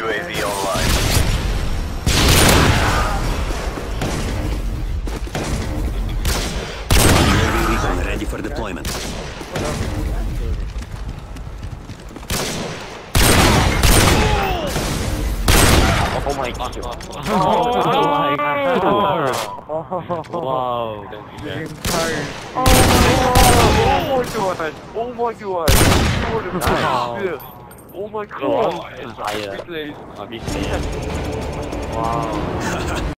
UAV online. UAV recon ready for deployment. Oh my god. Oh my god. Wow. Oh my god. Oh my god. Wow.